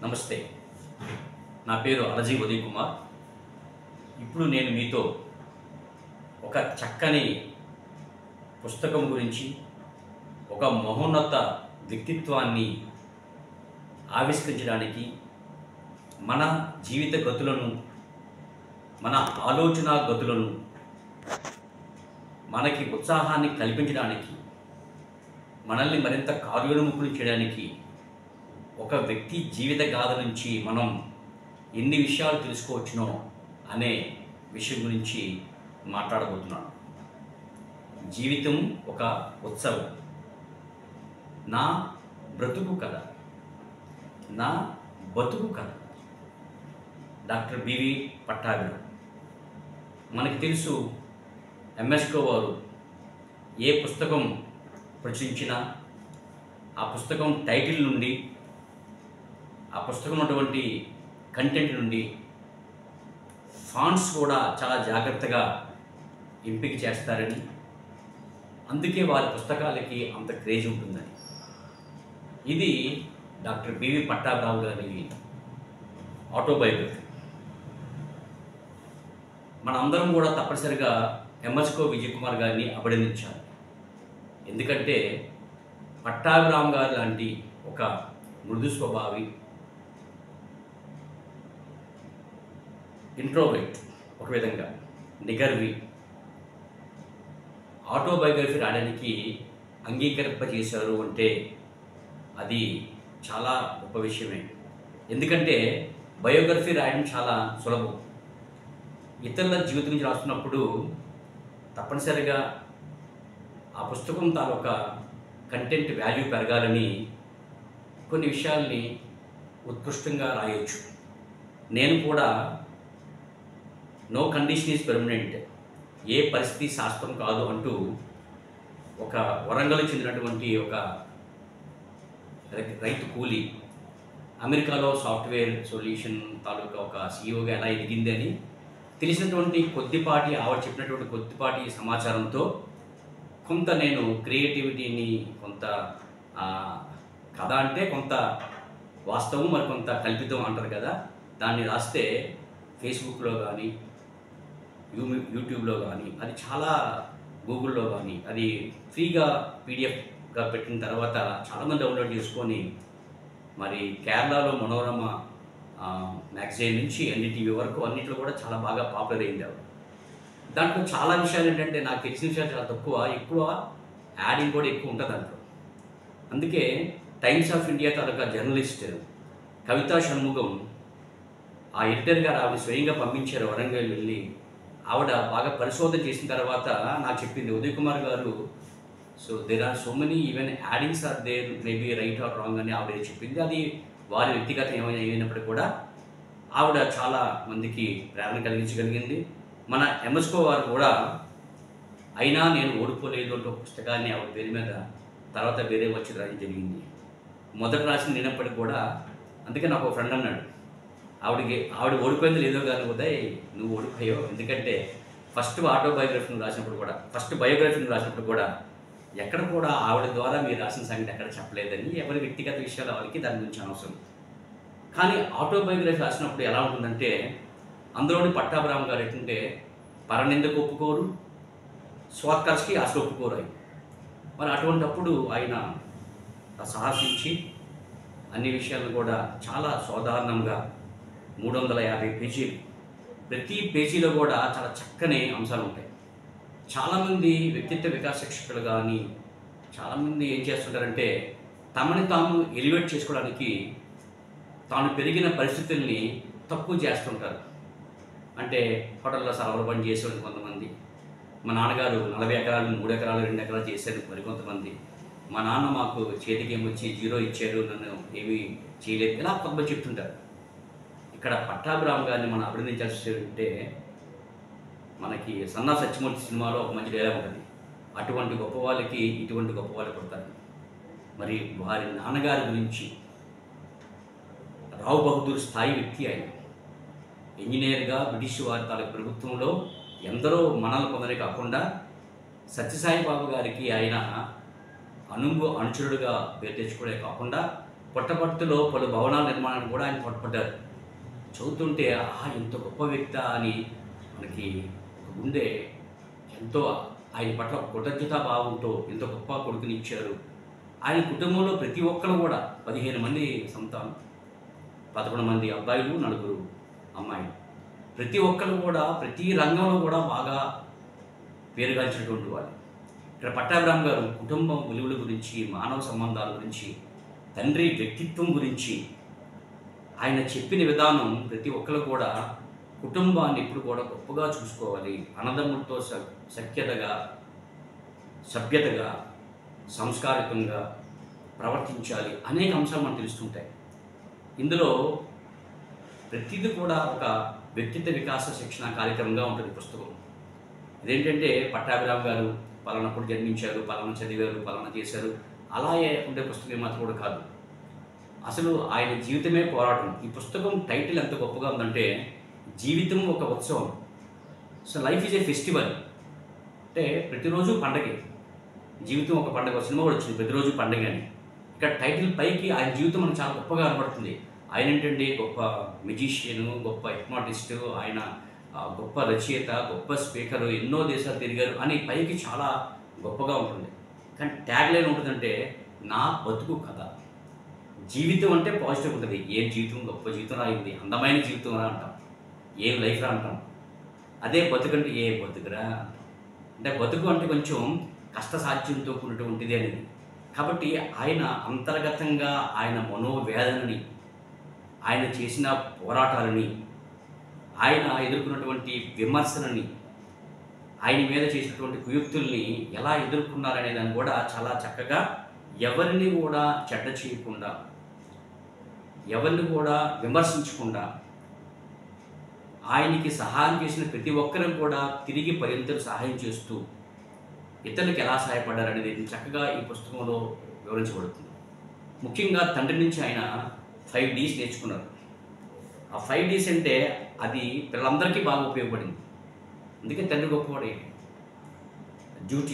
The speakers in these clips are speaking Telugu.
నమస్తే. నా పేరు అలజీ ఉదయ్ కుమార్. ఇప్పుడు నేను మీతో ఒక చక్కని పుస్తకం గురించి, ఒక మహోన్నత వ్యక్తిత్వాన్ని ఆవిష్కరించడానికి, మన జీవిత గతులను, మన ఆలోచన గతులను మనకి ఉత్సాహాన్ని కల్పించడానికి, మనల్ని మరింత కార్యోన్ముఖులు చేయడానికి ఒక వ్యక్తి జీవిత గాథ నుంచి మనం ఎన్ని విషయాలు తెలుసుకోవచ్చునో అనే విషయం గురించి మాట్లాడబోతున్నాను. జీవితం ఒక ఉత్సవం. నా బ్రతుకు కథ, నా బతుకు కథ. Doctor BV Pattabhiram. మనకి తెలుసు, ఎంఎస్కో వారు ఏ పుస్తకం ప్రచురించినా ఆ పుస్తకం టైటిల్ నుండి, ఆ పుస్తకం ఉన్నటువంటి కంటెంట్ నుండి ఫాంట్స్ కూడా చాలా జాగ్రత్తగా ఎంపిక చేస్తారని, అందుకే వారి పుస్తకాలకి అంత క్రేజ్ ఉంటుందని. ఇది డాక్టర్ బివి పట్టాభిరామ్ గారి ఆటోబయోగ్రఫీ. మన అందరం కూడా తప్పనిసరిగా ఎంఎస్కో విజయ్ కుమార్ గారిని అభినందించాలి. ఎందుకంటే పట్టాభిరామ్ గారు లాంటి ఒక మృదు స్వభావి, ఇంట్రోవర్ట్, ఒక విధంగా నిగర్వి ఆటోబయోగ్రఫీ రాయడానికి అంగీకరింపజేశారు అంటే అది చాలా గొప్ప విషయమే. ఎందుకంటే బయోగ్రఫీ రాయడం చాలా సులభం. ఇతరుల జీవితం గురించి రాస్తున్నప్పుడు తప్పనిసరిగా ఆ పుస్తకం తాలూకా కంటెంట్ వాల్యూ పెరగాలని కొన్ని విషయాల్ని ఉత్కృష్టంగా రాయొచ్చు. నేను కూడా నో కండిషన్ ఈజ్ పెర్మనెంట్, ఏ పరిస్థితి శాశ్వతం కాదు అంటూ ఒక వరంగల్ చెందినటువంటి ఒక రైతు కూలి అమెరికాలో సాఫ్ట్వేర్ సొల్యూషన్ తాలూకా ఒక సీఈఓగా ఎలా ఎదిగింది అని తెలిసినటువంటి కొద్దిపాటి, ఆవిడ చెప్పినటువంటి కొద్దిపాటి సమాచారంతో కొంత నేను క్రియేటివిటీని, కొంత కథ అంటే కొంత వాస్తవం, మరి కొంత కల్పితం అంటారు కదా, దాన్ని రాస్తే ఫేస్బుక్లో కానీ, యూట్యూబ్లో కానీ, అది చాలా గూగుల్లో కానీ అది ఫ్రీగా పీడిఎఫ్గా పెట్టిన తర్వాత చాలామంది డౌన్లోడ్ చేసుకొని, మరి కేరళలో మనోరమ మ్యాగజైన్ నుంచి ఎన్డీటీవీ వరకు అన్నింటిలో కూడా చాలా బాగా పాపులర్ అయింది ఆవిడ. దాంట్లో చాలా విషయాలు ఏంటంటే నాకు తెలిసిన విషయాలు చాలా తక్కువ, ఎక్కువ యాడింగ్ కూడా ఎక్కువ ఉంటుంది దాంట్లో. అందుకే టైమ్స్ ఆఫ్ ఇండియా తాలూకా జర్నలిస్ట్ కవితా షణ్ముగం, ఆ ఎడిటర్ గారు ఆవిడ స్వయంగా పంపించారు వరంగల్ వెళ్ళి. ఆవిడ బాగా పరిశోధన చేసిన తర్వాత నాకు చెప్పింది, ఉదయ్ కుమార్ గారు, so there are so many even addings are there, maybe right or wrong అని ఆవిడ చెప్పింది. అది వారి వ్యక్తిగతం ఏమైనప్పటికీ కూడా ఆవిడ చాలా మందికి ప్రేరణ కలిగించగలిగింది. మన ఎంఎస్కో వారు కూడా అయినా నేను ఓడిపోలేదు అంటూ పుస్తకాన్ని ఆవిడ పేరు మీద తర్వాత వేరే వచ్చి రాయడం జరిగింది. మొదట రాసిన నేనప్పటికి కూడా, అందుకే నాకు ఒక ఫ్రెండ్ అన్నాడు, ఆవిడ ఓడిపోయింది లేదో కానీ ఉదయ్ నువ్వు ఓడిపోయావు, ఎందుకంటే ఫస్ట్ ఆటోబయోగ్రఫీని రాసినప్పుడు కూడా, ఫస్ట్ బయోగ్రఫీని రాసినప్పుడు కూడా ఎక్కడ కూడా ఆవిడ ద్వారా మీరు రాసిన సంగతి ఎక్కడ చెప్పలేదని. ఎవరి వ్యక్తిగత విషయాలు వాళ్ళకి దాని గురించి అనవసరం. కానీ ఆటోబయోగ్రఫీ రాసినప్పుడు ఎలా ఉంటుందంటే, అందులోని పట్టాభిరామ్ గారు ఏంటంటే పరనిందకు ఒప్పుకోరు, స్వాత్కర్షకి అసలు ఒప్పుకోరు ఆయన. మరి అటువంటిప్పుడు ఆయన సాహసించి అన్ని విషయాలను కూడా చాలా సాధారణంగా 350 పేజీలు, ప్రతి పేజీలో కూడా చాలా చక్కని అంశాలు ఉంటాయి. చాలామంది వ్యక్తిత్వ వికాస శిక్షకులు కానీ చాలామంది ఏం చేస్తుంటారంటే తమని తాము ఎలివేట్ చేసుకోవడానికి తాను పెరిగిన పరిస్థితుల్ని తక్కువ చేస్తుంటారు. అంటే హోటల్లో సర్వర్ పని చేసేవాళ్ళు కొంతమంది, మా నాన్నగారు 40 ఎకరాలు 3 ఎకరాలు 2 ఎకరాలు చేశారు మరికొంతమంది, మా నాన్న మాకు చేతికి ఏమొచ్చి 0 ఇచ్చారు, నన్ను ఏమీ చేయలేదు, ఇలా కొంతమంది చెప్తుంటారు. ఇక్కడ పట్టాభిరామ్ గారిని మనం అభినందించాల్సి ఉంటే, మనకి సన్నా సత్యమూర్తి సినిమాలో ఒక మంచి డైలాగ్ ఉంటుంది, అటువంటి గొప్ప వాళ్ళకి ఇటువంటి గొప్ప వాళ్ళు పుడతారు. మరి వారి నాన్నగారి గురించి, రావు బహదూర్ స్థాయి వ్యక్తి ఆయన, ఇంజనీర్గా బ్రిటిష్ వారి తాలూకు ప్రభుత్వంలో ఎందరో మనల్ని పొందనే కాకుండా సత్యసాయి బాబు గారికి ఆయన అనుచరుడుగా పేరు తెచ్చుకోవడే కాకుండా పుట్టపర్తిలో పలు భవనాల నిర్మాణానికి కూడా ఆయన తోడ్పడ్డారు. చదువుతుంటే ఇంత గొప్ప వ్యక్తి అని మనకి ఒక గుండె ఎంతో ఆయన పట్ల కృతజ్ఞతా భావంతో ఇంత గొప్ప కొడుకునిచ్చారు. ఆయన కుటుంబంలో ప్రతి ఒక్కరు కూడా 15 మంది సంతానం, 11 మంది అబ్బాయిలు, 9 అమ్మాయిలు. ప్రతి ఒక్కరు కూడా ప్రతి రంగంలో కూడా బాగా పేరుగాంచినటువంటి వాళ్ళు. ఇక్కడ పట్టాభిరామ్ గారు కుటుంబం విలువల గురించి, మానవ సంబంధాల గురించి, తండ్రి వ్యక్తిత్వం గురించి ఆయన చెప్పిన విధానం ప్రతి ఒక్కరు కూడా కుటుంబాన్ని ఇప్పుడు కూడా గొప్పగా చూసుకోవాలి, అన్నదమ్ములతో సఖ్యతగా, సభ్యతగా, సంస్కారికంగా ప్రవర్తించాలి అనేక అంశాలు మనకు తెలుస్తుంటాయి. ఇందులో ప్రతిదీ కూడా ఒక వ్యక్తిత్వ వికాస శిక్షణ కార్యక్రమంగా ఉంటుంది పుస్తకం. ఇదేంటంటే పట్టాభిరామ్ గారు పలానప్పుడు జన్మించారు, పలానా చదివారు, పలానా చేశారు అలాగే ఉండే పుస్తకం మాత్రం కూడా కాదు. అసలు ఆయన జీవితమే పోరాటం. ఈ పుస్తకం టైటిల్ ఎంత గొప్పగా ఉందంటే జీవితం ఒక ఉత్సవం. So life is a festival. అంటే ప్రతిరోజు పండగే, జీవితం ఒక పండగ. సినిమా కూడా వచ్చింది ప్రతిరోజు పండగ అని. ఇక్కడ టైటిల్ పైకి ఆయన జీవితం మనకు చాలా గొప్పగా కనబడుతుంది. ఆయన ఏంటంటే గొప్ప మ్యూజిషియను, గొప్ప హిప్నాటిస్టు, ఆయన గొప్ప రచయిత, గొప్ప స్పీకరు, ఎన్నో దేశాలు తిరిగారు అని పైకి చాలా గొప్పగా ఉంటుంది. కానీ ట్యాగ్ లైన్ ఉంటుందంటే నా బతుకు కథ. జీవితం అంటే పాజిటివ్ ఉంటుంది. ఏం జీవితం, గొప్ప జీవితం రాయింది, అందమైన జీవితం రా అంటాం, ఏం లైఫ్ రా అంటాం. అదే బతుకు అంటే ఏ బతుకురా అంటాం. అంటే బతుకు అంటే కొంచెం కష్టసాధ్యంతో కూడినటువంటిది అనేది. కాబట్టి ఆయన అంతర్గతంగా ఆయన మనోవేదనని, ఆయన చేసిన పోరాటాలని, ఆయన ఎదుర్కొన్నటువంటి విమర్శలని, ఆయన మీద చేసినటువంటి కుయుక్తుల్ని ఎలా ఎదుర్కొన్నారనే దాన్ని కూడా చాలా చక్కగా, ఎవరిని కూడా చెడ్డ చేయకుండా, ఎవరిని కూడా విమర్శించకుండా, ఆయనకి సహాయం చేసిన ప్రతి ఒక్కరికి కూడా తిరిగి పరింతలు సహాయం చేస్తూ ఇతరులకు ఎలా సహాయపడ్డారనేది చక్కగా ఈ పుస్తకంలో వివరించబడుతుంది. ముఖ్యంగా తండ్రి నుంచి ఆయన 5 Ds నేర్చుకున్నారు. ఆ 5 Ds అంటే అది పిల్లలందరికీ బాగా ఉపయోగపడింది. అందుకే తండ్రి గొప్పవాడే. Duty,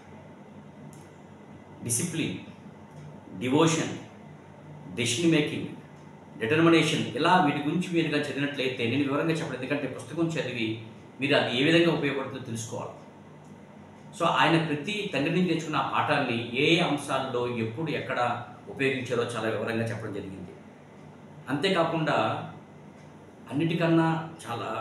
discipline, devotion, decision making, determination, ఇలా వీటి గురించి మీరుగా చదివినట్లయితే, నేను వివరంగా చెప్పలేదు ఎందుకంటే పుస్తకం చదివి మీరు అది ఏ విధంగా ఉపయోగపడుతుందో తెలుసుకోవాలి. సో ఆయన ప్రతి తండ్రి నుంచి నేర్చుకున్న ఆ పాఠాన్ని ఏ అంశాల్లో ఎప్పుడు ఎక్కడ ఉపయోగించాలో చాలా వివరంగా చెప్పడం జరిగింది. అంతేకాకుండా అన్నిటికన్నా చాలా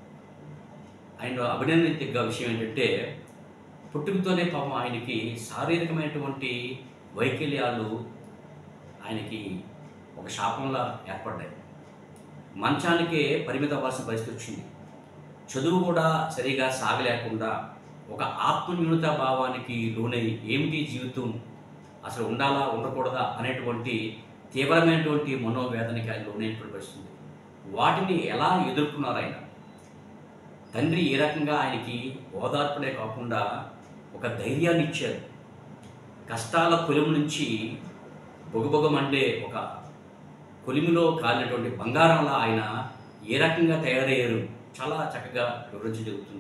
ఆయన అభినందించదగ్గ విషయం ఏంటంటే పుట్టుకతోనే పాపం ఆయనకి శారీరకమైనటువంటి వైకల్యాలు ఆయనకి ఒక శాపంలా ఏర్పడ్డాయి. మంచానికే పరిమితం అవ్వాల్సిన పరిస్థితి వచ్చింది. చదువు కూడా సరిగా సాగలేకుండా ఒక ఆత్మన్యూనతా భావానికి లోనై ఏమిటి జీవితం, అసలు ఉండాలా ఉండకూడదా అనేటువంటి తీవ్రమైనటువంటి మనోవేదనకి ఆయన లోనైనటువంటి పరిస్థితుంది. వాటిని ఎలా ఎదుర్కొన్నారు ఆయన? తండ్రి ఏ రకంగా ఆయనకి ఓదార్పులే కాకుండా ఒక ధైర్యాన్ని ఇచ్చారు. కష్టాల కొలిమి నుంచి బొగబొగమండే ఒక కొలిమిలో కాలినటువంటి బంగారంలా ఆయన ఏ రకంగా తయారయ్యారు చాలా చక్కగా వివరించడం జరుగుతుంది.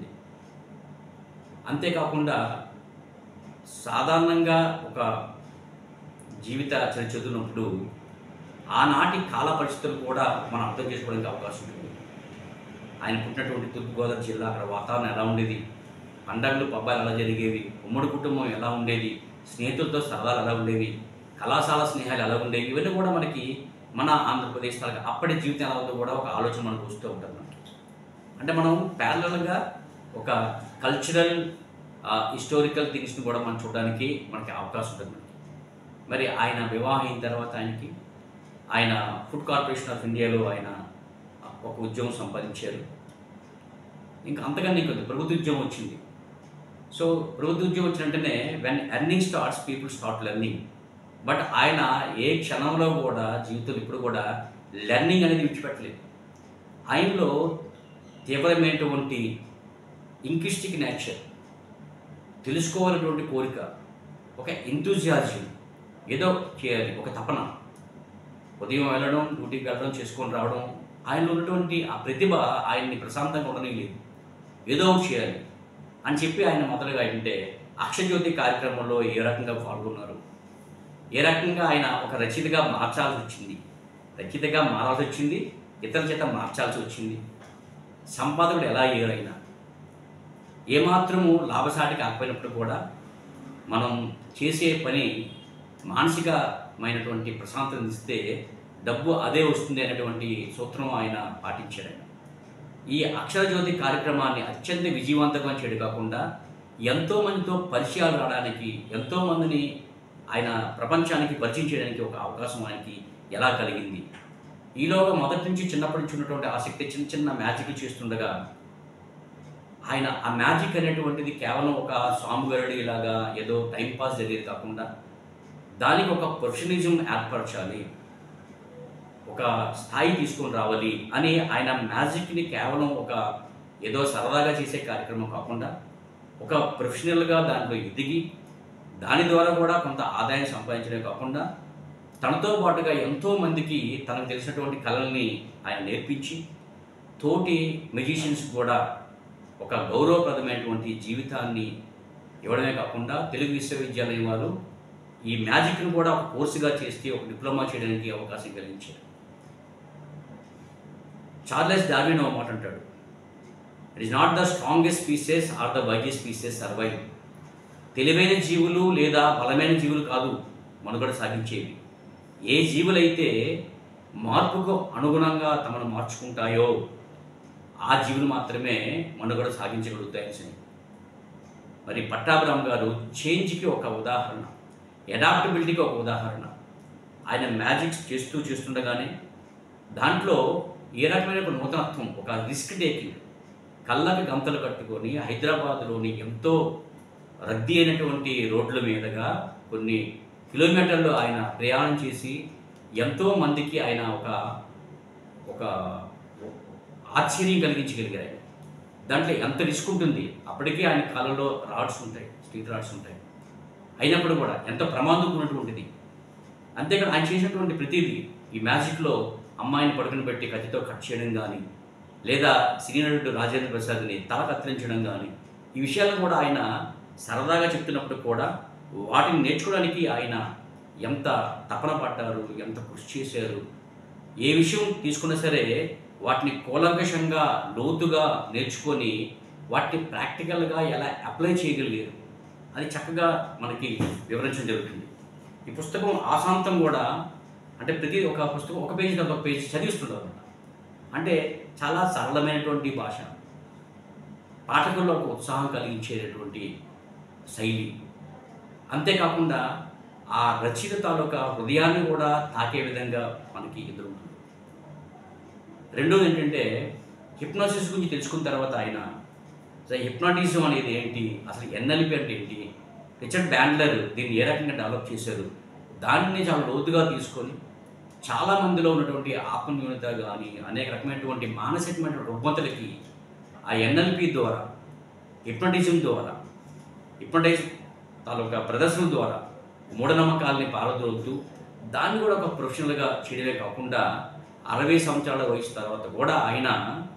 అంతేకాకుండా సాధారణంగా ఒక జీవిత చరిత్ర చదువుతున్నప్పుడు ఆనాటి కాల పరిస్థితులు కూడా మనం అర్థం చేసుకోవడానికి అవకాశం ఉంటుంది. ఆయన పుట్టినటువంటి తూర్పుగోదావరి జిల్లా, అక్కడ వాతావరణం ఎలా ఉండేది, పండగలు పబ్బాలు ఎలా జరిగేవి, ఉమ్మడి కుటుంబం ఎలా ఉండేది, స్నేహితులతో సరదాలు ఎలా ఉండేవి, కళాశాల స్నేహాలు ఎలా ఉండేవి, ఇవన్నీ కూడా మనకి మన ఆంధ్రప్రదేశ్ తరగతి అప్పటి జీవితం ఎలా ఉందో కూడా ఒక ఆలోచన మనకు వస్తూ ఉంటుంది. మనకి అంటే మనం ప్యారలల్గా ఒక కల్చరల్ హిస్టారికల్ థింగ్స్ని కూడా మనం చూడడానికి మనకి అవకాశం ఉంటుంది. మరి ఆయన వివాహం అయిన తర్వాత ఆయన ఫుడ్ కార్పొరేషన్ ఆఫ్ ఇండియాలో ఆయన ఒక ఉద్యోగం సంపాదించారు. ఇంకా అంతకన్నా ఇంకొద్ది ప్రభుత్వ ఉద్యోగం వచ్చింది. సో ప్రభుత్వ ఉద్యోగం వచ్చిన వెంటనే when earning starts people start learning. But ఆయన ఏ క్షణంలో కూడా జీవితంలో ఇప్పుడు కూడా లెర్నింగ్ అనేది విడిచిపెట్టలేదు. ఆయనలో తీవ్రమైనటువంటి ఇంక్విస్టిక్ నేచర్, తెలుసుకోవాలనేటువంటి కోరిక, ఒక ఎంతూజియాజం, ఏదో చేయాలి, ఒక తపన, ఉదయం వెళ్ళడం, డ్యూటీకి వెళ్ళడం, చేసుకొని రావడం, ఆయనలో ఉన్నటువంటి ఆ ప్రతిభ ఆయన్ని ప్రశాంతంగా ఉండలేదు. ఏదో చేయాలి అని చెప్పి ఆయన మొదలుగా అంటే అక్షజ్యోతి కార్యక్రమంలో ఏ రకంగా పాల్గొన్నారు, ఏ రకంగా ఆయన ఒక రచయితగా మార్చాల్సి వచ్చింది, రచయితగా మారాల్సి వచ్చింది, ఇతరుల చేత మార్చాల్సి వచ్చింది, సంపాదకుడు ఎలా అయ్యారైనా ఏమాత్రము లాభసాటి కాకపోయినప్పుడు కూడా మనం చేసే పని మానసికమైనటువంటి ప్రశాంతత ఇస్తే డబ్బు అదే వస్తుంది అనేటువంటి సూత్రం ఆయన పాటించారు. ఆయన ఈ అక్షరజ్యోతి కార్యక్రమాన్ని అత్యంత విజయవంతంగా చేయడం కాకుండా ఎంతోమందితో పరిచయాలు రావడానికి, ఎంతోమందిని ఆయన ప్రపంచానికి పరిచయం చేయడానికి ఒక అవకాశం ఆయనకి ఎలా కలిగింది. ఈలోగా మొదటి నుంచి చిన్నప్పటి నుంచి ఉన్నటువంటి ఆసక్తి చిన్న చిన్న మ్యాజిక్లు చేస్తుండగా ఆయన ఆ మ్యాజిక్ అనేటువంటిది కేవలం ఒక సాముగరుడి లాగా ఏదో టైంపాస్ జరిగేది కాకుండా దానికి ఒక ప్రొఫెషనలిజం ఏర్పరచాలి, ఒక స్థాయి తీసుకొని రావాలి అని ఆయన మ్యాజిక్ని కేవలం ఒక ఏదో సరదాగా చేసే కార్యక్రమం కాకుండా ఒక ప్రొఫెషనల్గా దాంట్లో ఎదిగి దాని ద్వారా కూడా కొంత ఆదాయం సంపాదించడమే కాకుండా తనతో పాటుగా ఎంతోమందికి తనకు తెలిసినటువంటి కళల్ని ఆయన నేర్పించి తోటి మ్యూజిషియన్స్ కూడా ఒక గౌరవప్రదమైనటువంటి జీవితాన్ని ఇవ్వడమే కాకుండా తెలుగు విశ్వవిద్యాలయం వారు ఈ మ్యాజిక్ను కూడా ఒక కోర్సుగా చేస్తే ఒక డిప్లొమా చేయడానికి అవకాశం కలిగించారు. చార్లెస్ డార్విన్ ఒక మాట అంటాడు, it is not the strongest species or the wisest species survive. తెలివైన జీవులు లేదా బలమైన జీవులు కాదు మనుగడ సాగించేవి, ఏ జీవులైతే మార్పుకు అనుగుణంగా తమను మార్చుకుంటాయో ఆ జీవులు మాత్రమే మనుగడ సాగించగలుగుతాయని. మరి పట్టాభిరామ్ గారు చేంజ్కి ఒక ఉదాహరణ, అడాప్టబిలిటీకి ఒక ఉదాహరణ. ఆయన మ్యాజిక్స్ చేస్తుండగానే దాంట్లో ఏ రకమైన ఒక నూతనత్వం, ఒక రిస్క్ టేకింగ్, కళ్ళకి గంతలు కట్టుకొని హైదరాబాద్లోని ఎంతో రద్దీ అయినటువంటి రోడ్ల మీదుగా కొన్ని కిలోమీటర్లు ఆయన ప్రయాణం చేసి ఎంతోమందికి ఆయన ఒక ఆశ్చర్యం కలిగించగలిగారు. దాంట్లో ఎంత రిస్క్ ఉంటుంది, అప్పటికీ ఆయన కాళ్ళలో రాడ్స్ ఉంటాయి, స్టీల్ రాడ్స్ ఉంటాయి, అయినప్పుడు కూడా ఎంత ప్రమాదం ఉన్నటువంటిది. అంతేకాదు ఆయన చేసినటువంటి ప్రతిదీ ఈ మ్యాజిక్లో అమ్మాయిని పడుకుని పెట్టి కత్తితో కట్ చేయడం కానీ, లేదా సినీ నటుడు రాజేంద్ర ప్రసాద్ని తల కత్తిరించడం కానీ, ఈ విషయాలను కూడా ఆయన సరదాగా చెప్తున్నప్పుడు కూడా వాటిని నేర్చుకోవడానికి ఆయన ఎంత తపన పడ్డారు, ఎంత కృషి చేశారు. ఏ విషయం తీసుకున్నా సరే వాటిని కూలంకషంగా లోతుగా నేర్చుకొని వాటిని ప్రాక్టికల్గా ఎలా అప్లై చేయగలిగారు అది చక్కగా మనకి వివరించడం జరుగుతుంది. ఈ పుస్తకం ఆశాంతం కూడా అంటే ప్రతి ఒక పుస్తకం ఒక పేజీ తర్వాత ఒక పేజీ చదివిస్తుంటారు అన్నమాట. అంటే చాలా సరళమైనటువంటి భాష, పాఠకుల్లో ఒక ఉత్సాహం కలిగించేటటువంటి శైలి, అంతేకాకుండా ఆ రచయిత తాలూకా హృదయాన్ని కూడా తాకే విధంగా మనకి ఎదురవుతుంది. రెండోది ఏంటంటే హిప్నోసిస్ గురించి తెలుసుకున్న తర్వాత ఆయన అసలు హిప్నాటిజం అనేది ఏంటి, అసలు ఎన్ఎల్పి అంటే ఏంటి, రిచర్డ్ బ్యాండ్లర్ దీన్ని ఏ రకంగా డెవలప్ చేశారు, దాన్ని చాలా లోతుగా తీసుకొని చాలామందిలో ఉన్నటువంటి ఆత్మన్యూనత కానీ అనేక రకమైనటువంటి మానసికమైన రుగ్మతలకి ఆ ఎన్ఎల్పి ద్వారా, హిప్నటిజం ద్వారా, హిప్నటైజ్ తాలూకా ప్రదర్శన ద్వారా మూఢనమ్మకాలని పారదోలుతూ దాన్ని కూడా ఒక ప్రొఫెషనల్గా చేయడమే కాకుండా 60 సంవత్సరాల వయసు తర్వాత కూడా ఆయన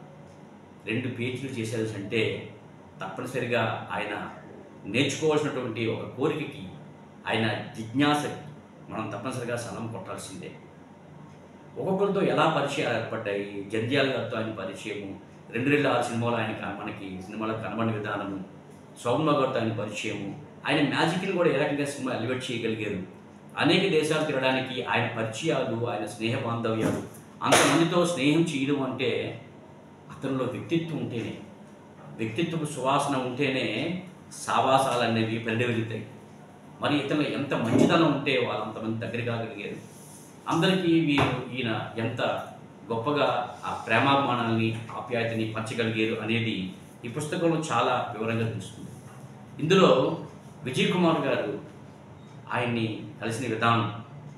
2 PhDలు చేశారు అంటే తప్పనిసరిగా ఆయన నేర్చుకోవాల్సినటువంటి ఒక కోరికకి, ఆయన జిజ్ఞాసకి మనం తప్పనిసరిగా సలం కొట్టాల్సిందే. ఒక్కొక్కరితో ఎలా పరిచయాలు ఏర్పడ్డాయి, జంధ్యాల గారితో ఆయన పరిచయము, 2006 సినిమాలో ఆయన మనకి సినిమాలకు కనబడిన విధానము, సౌమ్య గారితో ఆయన పరిచయము, ఆయన మ్యాజిక్ని కూడా ఏ రకంగా సినిమా ఎలివేట్ చేయగలిగారు, అనేక దేశాలు తిరగడానికి ఆయన పరిచయాలు, ఆయన స్నేహ బాంధవ్యాలు, అంతమందితో స్నేహం చేయడం అంటే అతనిలో వ్యక్తిత్వం ఉంటేనే, వ్యక్తిత్వపు సువాసన ఉంటేనే సావాసాలు అనేవి పరిడవిలుతాయి. మరి ఇతను ఎంత మంచితనం ఉంటే వాళ్ళు అంతమంది దగ్గర కాగలిగారు. అందరికీ ఈయన ఎంత గొప్పగా ఆ ప్రేమాభిమానాల్ని, ఆప్యాయతని పంచగలిగారు అనేది ఈ పుస్తకంలో చాలా వివరంగా తెలుస్తుంది. ఇందులో విజయ్ కుమార్ గారు ఆయన్ని కలిసిన విధానం,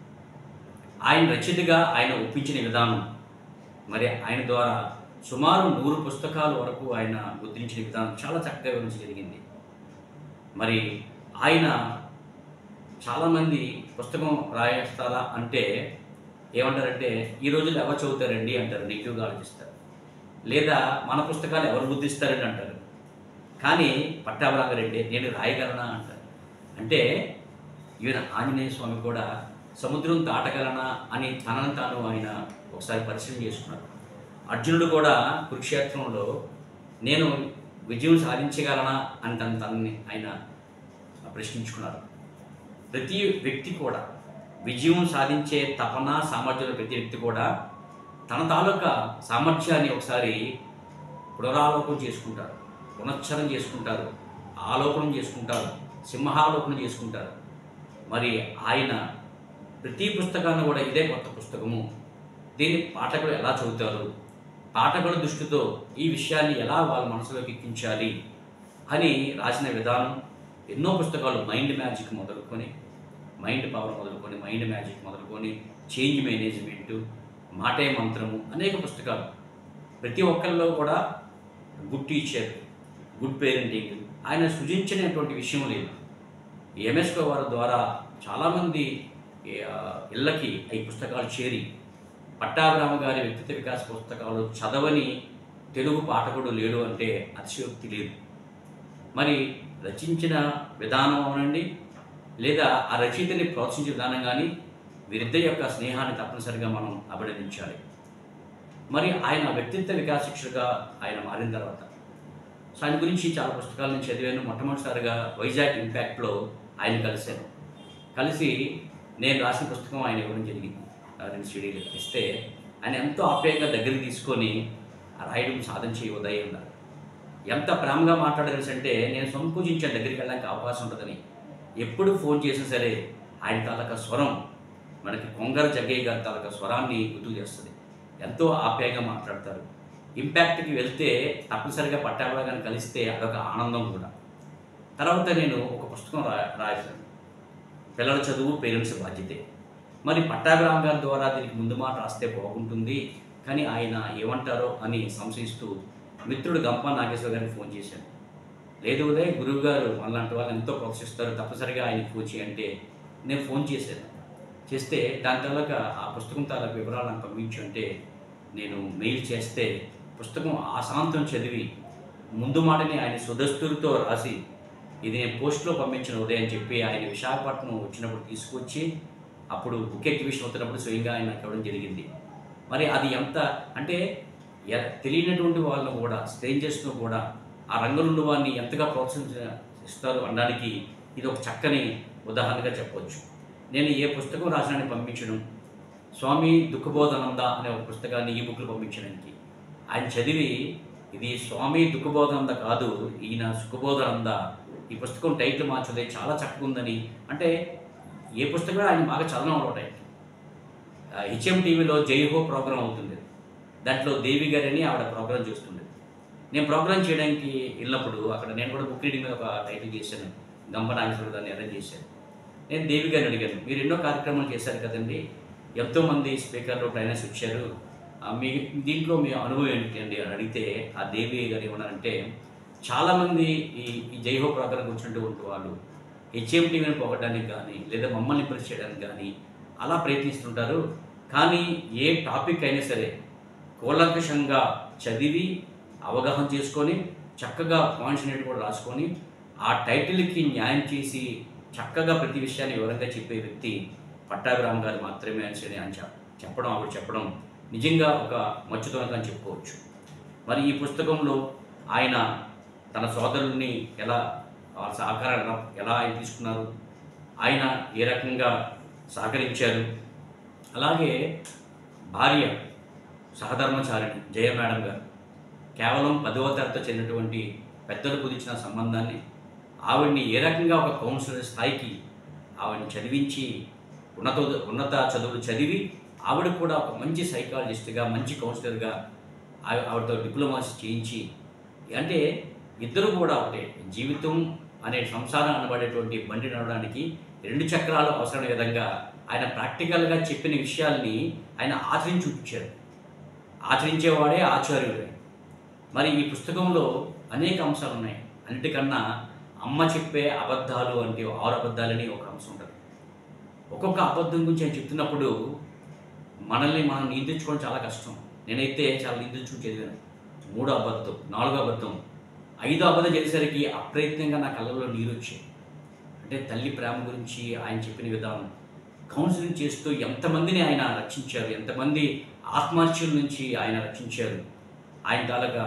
ఆయన రచయితగా ఆయన ఒప్పించిన విధానం, మరి ఆయన ద్వారా సుమారు 100 పుస్తకాల వరకు ఆయన ముద్రించిన విధానం చాలా చక్కగా వివరించగలిగింది. మరి ఆయన చాలామంది పుస్తకం రాయిస్తారా అంటే ఏమంటారంటే ఈ రోజుల్లో ఎవరు చదువుతారండి అంటారు, నెగిటివ్గా ఆలోచిస్తారు, లేదా మన పుస్తకాలు ఎవరు ముద్రిస్తారని అంటారు. కానీ పట్టాభిరామ్ గారు అంటే నేను రాయగలనా అంటారు. అంటే ఈవెన్ ఆంజనేయ స్వామి కూడా సముద్రం దాటగలనా అని తనను తాను ఆయన ఒకసారి పరిశీలన చేసుకున్నారు. అర్జునుడు కూడా కురుక్షేత్రంలో నేను విజయం సాధించగలనా అని తనని ఆయన ప్రశ్నించుకున్నారు. ప్రతి వ్యక్తి కూడా విజయం సాధించే తపన సామర్థ్యం ప్రతి వ్యక్తి కూడా తన తాలూకా సామర్థ్యాన్ని ఒకసారి పునరాలోకం చేసుకుంటారు, పునశ్చరం చేసుకుంటారు, ఆలోకనం చేసుకుంటారు, సింహాలోకనం చేసుకుంటారు. మరి ఆయన ప్రతి పుస్తకాన్ని కూడా ఇదే కొత్త పుస్తకము, దీన్ని పాఠకులు ఎలా చదువుతారు, పాఠకుల దృష్టితో ఈ విషయాన్ని ఎలా వాళ్ళ మనసులోకి ఎక్కించాలి అని రాసిన విధానం. ఎన్నో పుస్తకాలు, మైండ్ మ్యాజిక్ మొదలుకొని, మైండ్ పవర్ మొదలుకొని, మైండ్ మ్యాజిక్ మొదలుకొని, చేంజ్ మేనేజ్మెంటు, మాటే మంత్రము, అనేక పుస్తకాలు. ప్రతి ఒక్కరిలో కూడా గుడ్ టీచర్, గుడ్ పేరెంటింగ్ ఆయన సృజించినటువంటి విషయం లేదు. ఎంఎస్కో వారి ద్వారా చాలామంది ఇళ్ళకి ఈ పుస్తకాలు చేరి, పట్టాభిరామ గారి వ్యక్తిత్వ వికాస పుస్తకాలు చదవని తెలుగు పాఠకుడు లేడు అంటే అతిశయోక్తి లేదు. మరి రచించిన విధానం అనండి, లేదా ఆ రచయితని ప్రోత్సహించే విధానం కానీ, వీరిద్దరి యొక్క స్నేహాన్ని తప్పనిసరిగా మనం అభినందించాలి. మరి ఆయన వ్యక్తిత్వ వికాస శిక్షకుగా ఆయన మారిన తర్వాత ఆయన గురించి చాలా పుస్తకాలు నేను చదివాను. మొట్టమొదటిసారిగా వైజాగ్ ఇంపాక్ట్లో ఆయన కలిశాను. కలిసి నేను రాసిన పుస్తకం ఆయన ఇవ్వడం జరిగింది. 2 సీడీలు ఇస్తే ఆయన ఎంతో ఆప్యాయంగా దగ్గరికి తీసుకొని రాయడం సాధన చేయ ఉదయం అన్నారు. ఎంత ప్రేమగా మాట్లాడాల్సి అంటే నేను సంకోచించాను దగ్గరికి వెళ్ళడానికి అవకాశం ఉంటుందని. ఎప్పుడు ఫోన్ చేసినా సరే ఆయన తాలూకా స్వరం మనకి కొంగర జగ్గయ్య గారి తాలూకా స్వరాన్ని గుర్తు చేస్తుంది. ఎంతో ఆప్యాయంగా మాట్లాడతారు. ఇంపాక్ట్కి వెళ్తే తప్పనిసరిగా పట్టాభిరామ గారిని కలిస్తే అదొక ఆనందం కూడా. తర్వాత నేను ఒక పుస్తకం రాశాను, పిల్లల చదువు పేరెంట్స్ బాధ్యతే. మరి పట్టాభిరామ గారి ద్వారా దీనికి ముందు మాట రాస్తే బాగుంటుంది, కానీ ఆయన ఏమంటారో అని సంశయిస్తూ మిత్రుడు గంప నాగేశ్వర గారికి ఫోన్ చేశాను. లేదు ఉదయ్, గురువు గారు అలాంటి వాళ్ళు ఎంతో ప్రోత్సహిస్తారు, తప్పనిసరిగా ఆయనకి ఫోన్ చేయంటే నేను ఫోన్ చేశాను. చేస్తే దాని తాలూకా ఆ పుస్తకం తాలూకా వివరాలు నాకు పంపించు అంటే నేను మెయిల్ చేస్తే పుస్తకం ఆశాంతం చదివి ముందు మాటని ఆయన సుదస్తులతో రాసి ఇది నేను పోస్ట్లో పంపించిన ఉదయం అని చెప్పి ఆయన విశాఖపట్నం వచ్చినప్పుడు తీసుకొచ్చి అప్పుడు బుక్ ఎగ్జిబిషన్ అవుతున్నప్పుడు స్వయంగా ఆయన ఇవ్వడం జరిగింది. మరి అది ఎంత అంటే తెలియనటువంటి వాళ్ళను కూడా, స్ట్రేంజర్స్ను కూడా ఆ రంగంలో వారిని ఎంతగా ప్రోత్సహిస్తారు అనడానికి ఇది ఒక చక్కని ఉదాహరణగా చెప్పవచ్చు. నేను ఏ పుస్తకం రాసినాన్ని పంపించడం, స్వామి దుఃఖబోధానంద అనే ఒక పుస్తకాన్ని ఈ బుక్లు పంపించడానికి ఆయన చదివి ఇది స్వామి దుఃఖబోధానంద కాదు, ఈయన సుఖబోధానంద, ఈ పుస్తకం టైటిల్ మార్చుదే చాలా చక్కగా ఉందని. అంటే ఏ పుస్తకం ఆయన బాగా చదవడం అలవాటు. హెచ్ఎం టీవీలో జైహో ప్రోగ్రాం అవుతుంది, దాంట్లో దేవి గారిని ఆవిడ ప్రోగ్రాం చేస్తుండేది. నేను ప్రోగ్రాం చేయడానికి వెళ్ళినప్పుడు అక్కడ నేను కూడా బుక్ రీడింగ్ మీద ఒక టైటిల్ చేశాను, గంప నాగేశ్వర దాన్ని అరేంజ్ చేశాను. నేను దేవి గారిని అడిగాను, మీరు ఎన్నో కార్యక్రమాలు చేశారు కదండి, ఎంతోమంది స్పీకర్లు ట్రైనర్స్ వచ్చారు, మీ దీంట్లో మీ అనుభవం ఏంటండి అని అడిగితే ఆ దేవి గారు ఏమన్నారంటే, చాలామంది ఈ జైహో ప్రోగ్రాంకి వచ్చినటువంటి వాళ్ళు హెచ్ఎం టీవీని పోగొట్టడానికి కానీ లేదా మమ్మల్ని ఇంప్రెస్ చేయడానికి కానీ అలా ప్రయత్నిస్తుంటారు. కానీ ఏ టాపిక్ అయినా సరే కూలంకషంగా చదివి అవగాహన చేసుకొని చక్కగా పాయింట్స్ అనేవి కూడా రాసుకొని ఆ టైటిల్కి న్యాయం చేసి చక్కగా ప్రతి విషయాన్ని వివరంగా చెప్పే వ్యక్తి పట్టాభిరామ గారు మాత్రమే అని ఆయన చెప్పడం, ఆవిడ చెప్పడం నిజంగా ఒక మచ్చుతనంగా అని చెప్పుకోవచ్చు. మరి ఈ పుస్తకంలో ఆయన తన సోదరుల్ని ఎలా వాళ్ళ సహకారాన్ని ఎలా ఆయన తీసుకున్నారు, ఆయన ఏ రకంగా సహకరించారు, అలాగే భార్య సహధర్మచారిణి జయ మేడం గారు కేవలం 10వ తరగతితో చెందినటువంటి పెద్దలు కుదిర్చిన సంబంధాన్ని ఆవిడ్ని ఏ రకంగా ఒక కౌన్సిలర్ స్థాయికి ఆవిడని చదివించి ఉన్నత చదువులు చదివి ఆవిడ కూడా ఒక మంచి సైకాలజిస్ట్గా, మంచి కౌన్సిలర్గా ఆవిడతో డిప్లొమాసీ చేయించి, అంటే ఇద్దరు కూడా ఒకటే జీవితం అనే సంసారం అనబడేటువంటి బండి నడవడానికి 2 చక్రాలు అవసరమైన విధంగా ఆయన ప్రాక్టికల్గా చెప్పిన విషయాల్ని ఆయన ఆచరించి చూపించారు. ఆచరించేవాడే ఆచార్యుడే. మరి ఈ పుస్తకంలో అనేక అంశాలు ఉన్నాయి. అన్నిటికన్నా అమ్మ చెప్పే అబద్ధాలు అంటే 6 అబద్ధాలని ఒక అంశం ఉంటుంది. ఒక్కొక్క అబద్ధం గురించి ఆయన చెప్తున్నప్పుడు మనల్ని మనం నియంత్రించుకోవడం చాలా కష్టం. నేనైతే చాలా నియంత్రించుకుని చదివాను. 3 అబద్ధం, 4 అబద్ధం, 5 అబద్ధం చేసేసరికి అప్రయత్నంగా నా కళ్ళలో నీరు వచ్చాయి. అంటే తల్లి ప్రేమ గురించి ఆయన చెప్పిన విధానం, కౌన్సిలింగ్ చేస్తూ ఎంతమందిని ఆయన రక్షించారు, ఎంతమంది ఆత్మహత్యల నుంచి ఆయన రక్షించారు, ఆయన తాలూకా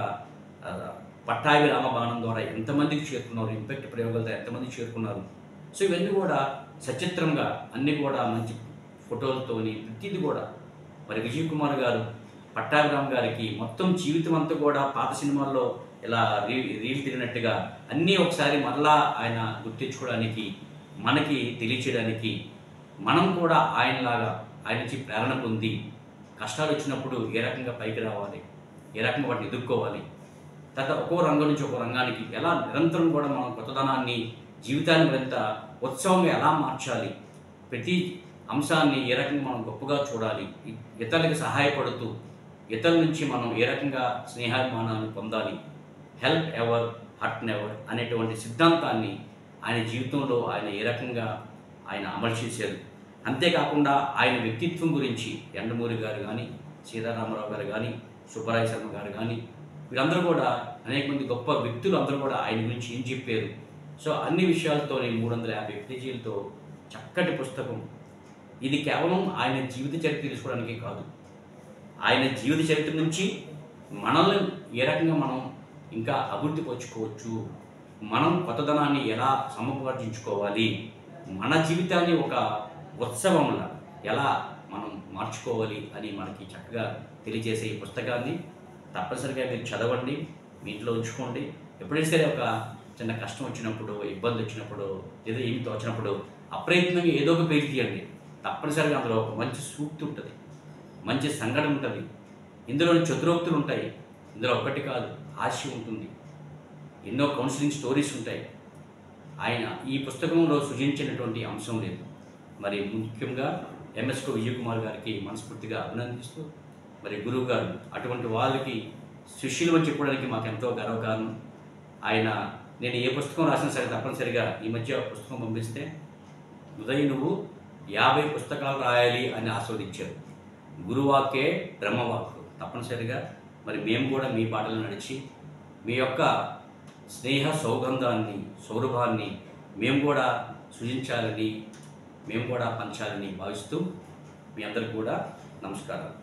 పట్టాభి రామబాణం ద్వారా ఎంతమందికి చేరుకున్నారు, ఇంపాక్ట్ ప్రయోగాలతో ఎంతమందికి చేరుకున్నారు. సో ఇవన్నీ కూడా సచిత్రంగా అన్నీ కూడా మంచి ఫోటోలతోని ప్రతిదీ కూడా మరి విజయ్ కుమార్ గారు పట్టాభిరామ్ గారికి మొత్తం జీవితం అంతా కూడా పాత సినిమాల్లో ఇలా రీల్ తిరిగినట్టుగా అన్నీ ఒకసారి మరలా ఆయన గుర్తించుకోవడానికి, మనకి తెలియచేయడానికి, మనం కూడా ఆయనలాగా ఆయన నుంచి ప్రేరణ పొంది కష్టాలు వచ్చినప్పుడు ఏ రకంగా పైకి రావాలి, ఏ రకంగా వాటిని ఎదుర్కోవాలి, తర్వాత ఒక్కో రంగం నుంచి ఒక్కో రంగానికి ఎలా నిరంతరం కూడా మనం కొత్తదనాన్ని జీవితాన్ని మరింత ఉత్సవంగా ఎలా మార్చాలి, ప్రతి అంశాన్ని ఏ రకంగా మనం గొప్పగా చూడాలి, ఇతరులకి సహాయపడుతూ ఇతరుల నుంచి మనం ఏ రకంగా స్నేహాభిమానాన్ని పొందాలి, హెల్ప్ ఎవర్ హర్ట్ నెవర్ అనేటువంటి సిద్ధాంతాన్ని ఆయన జీవితంలో ఆయన ఏ రకంగా ఆయన అమలు చేశారు. అంతేకాకుండా ఆయన వ్యక్తిత్వం గురించి యండమూరి గారు కానీ, సీతారామరావు గారు కానీ, సుబ్బరాయ శర్మ గారు కానీ, వీరందరూ కూడా అనేక మంది గొప్ప వ్యక్తులు అందరూ కూడా ఆయన గురించి ఏం చెప్పారు. సో అన్ని విషయాలతో 350 పేజీలతో చక్కటి పుస్తకం. ఇది కేవలం ఆయన జీవిత చరిత్ర తెలుసుకోవడానికే కాదు, ఆయన జీవిత చరిత్ర నుంచి మనల్ని ఏ రకంగా మనం ఇంకా అభివృద్ధి పరుచుకోవచ్చు, మనం కొత్తదనాన్ని ఎలా సమపర్చించుకోవాలి, మన జీవితాన్ని ఒక ఉత్సవంలా ఎలా మనం మార్చుకోవాలి అని మనకి చక్కగా తెలియజేసే ఈ పుస్తకాన్ని తప్పనిసరిగా మీరు చదవండి, మీ ఇంట్లో ఉంచుకోండి. ఎప్పుడైనా సరే ఒక చిన్న కష్టం వచ్చినప్పుడు, ఇబ్బంది వచ్చినప్పుడు, ఏదో ఏమి తోచినప్పుడు అప్రయత్నంగా ఏదో ఒక పేరు తీయండి. తప్పనిసరిగా అందులో ఒక మంచి సూక్తి ఉంటుంది, మంచి సంఘటన ఉంటుంది, ఇందులోని చతురోక్తులు ఉంటాయి, ఇందులో ఒక్కటి కాదు హాస్యం ఉంటుంది, ఎన్నో కౌన్సిలింగ్ స్టోరీస్ ఉంటాయి. ఆయన ఈ పుస్తకంలో సృజించినటువంటి అంశం లేదు. మరి ముఖ్యంగా ఎంఎస్కో విజయ్ కుమార్ గారికి మనస్ఫూర్తిగా అభినందిస్తూ, మరి గురువు గారు అటువంటి వాళ్ళకి శిష్యులు అని చెప్పడానికి మాకు ఎంతో గర్వకారణం. ఆయన నేను ఏ పుస్తకం రాసినా సరే తప్పనిసరిగా ఈ మధ్య పుస్తకం పంపిస్తే ఉదయం నువ్వు 50 పుస్తకాలు రాయాలి అని ఆస్వాదించారు. గురువాక్కే బ్రహ్మవాక్కు. తప్పనిసరిగా మరి మేము కూడా మీ బాటలో నడిచి మీ యొక్క స్నేహ సౌగంధాన్ని, సౌరభాన్ని మేము కూడా సృజించాలని, మేము కూడా పంచాలని భావిస్తూ మీ అందరికీ కూడా నమస్కారాలు.